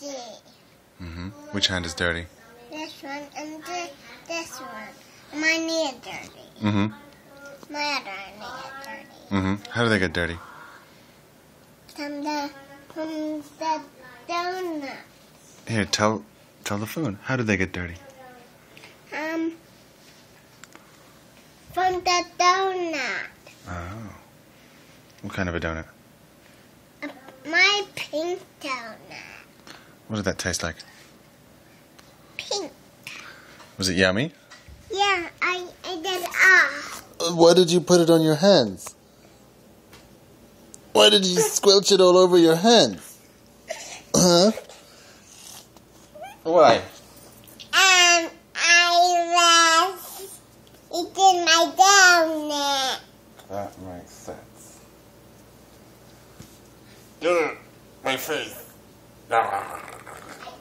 dirty. Which hand is dirty? This one and this one. My knee is dirty. My other knee is dirty. How do they get dirty? From the donut. Here, tell the phone. How do they get dirty? From the donut. Oh. What kind of a donut? My pink donut. What did that taste like? Pink. Was it yummy? Yeah, I did. Why did you put it on your hands? Why did you squelch it all over your hands? Huh? Why? I was eating my donut. That makes sense. My face.